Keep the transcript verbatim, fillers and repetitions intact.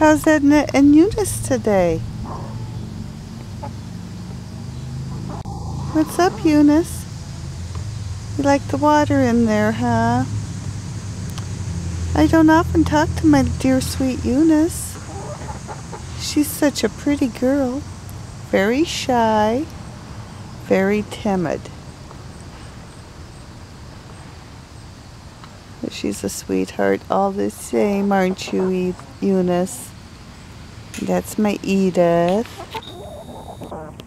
How's Edna and Eunice today? What's up, Eunice? You like the water in there, huh? I don't often talk to my dear sweet Eunice. She's such a pretty girl. Very shy, very timid. But she's a sweetheart all the same, aren't you, Eunice? That's my Edith.